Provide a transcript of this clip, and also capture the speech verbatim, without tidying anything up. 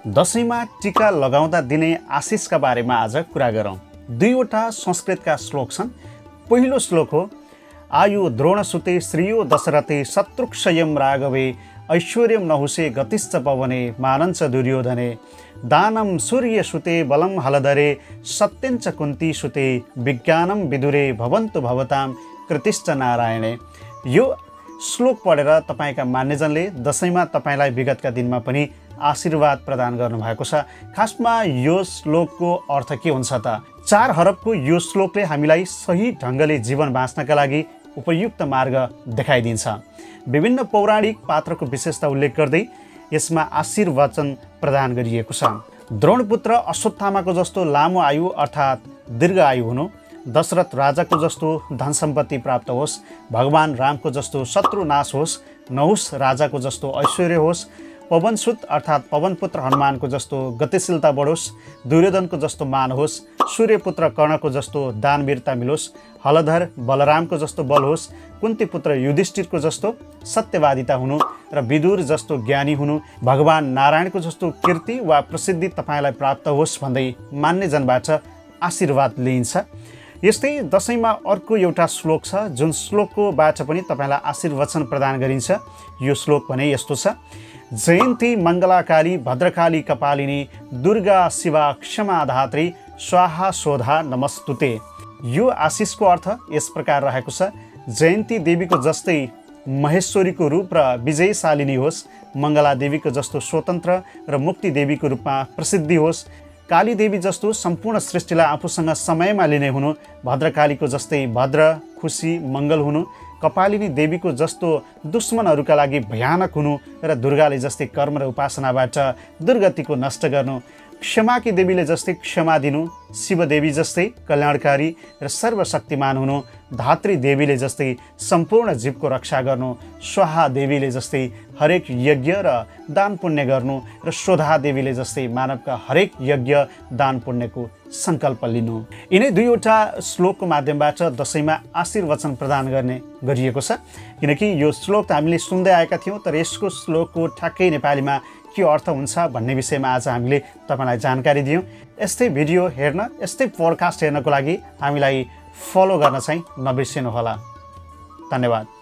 दशैंमा टीका लगाउँदा दिने आशिषका बारेमा आज कुरा गरौँ। दुईवटा संस्कृतका श्लोक छन्। पहिलो श्लोक हो आयु द्रोणसुते श्रियो दशरथे शत्रुक्षयं राघवे ऐश्वर्यं नहुषे गतिश्च पवने मानञ्च दुर्योधने दानं सूर्यसुते बलं हलधरे सत्यञ्च कुन्तीसुते विज्ञानं विदुरे भवन्तु भवतां कृतिश्च नारायणे। यो श्लोक पढेर तपाईँका मान्यजनले दशैंमा तपाईँलाई विगतका दिनमा पनि आशीर्वाद प्रदान गर्नुभएको छ। खासमा यो श्लोकको अर्थ के हुन्छ त? चार हरफको यो श्लोकले हामीलाई सही ढङ्गले जीवन बाँच्नका लागि उपयुक्त मार्ग देखाइदिन्छ। विभिन्न पौराणिक पात्रको विशेषता उल्लेख गर्दै यसमा आशीर्वचन प्रदान गरिएको छ। द्रोणपुत्र अश्वत्थामाको जस्तो लामो आयु अर्थात् दीर्घ आयु हुनु, दशरथ राजाको जस्तो धन सम्पत्ति प्राप्त होस्, भगवान रामको जस्तो शत्रु नाश होस्, नहुष राजाको जस्तो ऐश्वर्य होस्, पवनसुत अर्थात् पवनपुत्र हनुमानको जस्तो गतिशीलता बढोस्, दुर्योधनको जस्तो मान होस्, सूर्यपुत्र कर्णको जस्तो दानवीरता मिलोस्, हलधर बलरामको जस्तो बल होस्, कुन्तीपुत्र युधिष्ठिरको जस्तो सत्यवादिता हुनु र विदुर जस्तो ज्ञानी हुनु, भगवान नारायणको जस्तो कीर्ति वा प्रसिद्धि तपाईँलाई प्राप्त होस् भन्दै मान्यजनबाट आशीर्वाद लिइन्छ। यस्तै दशैंमा अर्को एउटा श्लोक छ जुन श्लोककोबाट पनि तपाईँलाई आशीर्वचन प्रदान गरिन्छ। यो श्लोक भने यस्तो छ जयन्ती मङ्गलाकाली भद्रकाली कपालिनी दुर्गा शिवा क्षमा धात्री स्वाहा स्वधा नमस्तुते। यो आशिषको अर्थ यस प्रकार रहेको छ जयन्ती देवीको जस्तै महेश्वरीको रूप र विजयशालिनी होस्, मङ्गला देवीको जस्तो स्वतन्त्र र मुक्ति देवीको रूपमा प्रसिद्धि होस्, काली देवी जस्तो सम्पूर्ण सृष्टिलाई आफूसँग समयमा लिने हुनु, भद्रकालीको जस्तै भद्र खुसी मङ्गल हुनु, कपालिनी देवीको जस्तो दुश्मनहरूका लागि भयानक हुनु र दुर्गाले जस्तै कर्म र उपासनाबाट दुर्गतिको नष्ट गर्नु, क्षमाकी देवीले जस्तै क्षमा दिनु, शिवदेवी जस्तै कल्याणकारी र सर्वशक्तिमान हुनु, धात्री देवीले जस्तै सम्पूर्ण जीवको रक्षा गर्नु, स्वाहा देवीले जस्तै हरेक यज्ञ र दान पुण्य गर्नु र शोधा देवीले जस्तै मानवका हरेक यज्ञ दान पुण्यको सङ्कल्प लिनु। यिनै दुईवटा श्लोकको माध्यमबाट दशैंमा आशीर्वचन प्रदान गर्ने गरिएको छ। किनकि यो श्लोक त हामीले सुन्दै आएका थियौँ, तर यसको श्लोकको ठ्याक्कै नेपालीमा के अर्थ हुन्छ भन्ने विषयमा आज हामीले तपाईँलाई जानकारी दियौँ। यस्तै भिडियो हेर्न, यस्तै पोडकास्ट हेर्नको लागि हामीलाई फलो गर्न चाहिँ नबिर्सिनुहोला। धन्यवाद।